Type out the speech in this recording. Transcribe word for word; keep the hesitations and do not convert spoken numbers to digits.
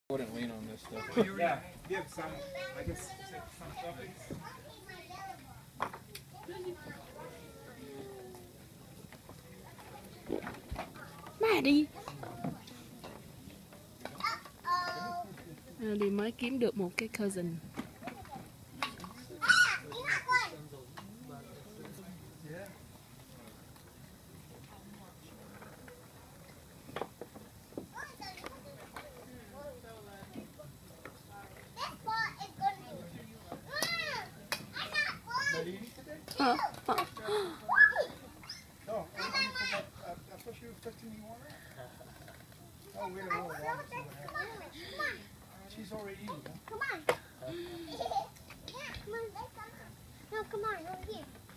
Wouldn't lean on this stuff. Yeah, give some, I guess, some toppings. Maddie. Maddie mới kiếm được một cái cousin. Huh? Huh? No, I, I, forgot, I, I thought you were expecting me water. Oh, we're gonna roll water. She's already eating. Huh? Come on. Yeah, come on, let's go. No, come on, over here.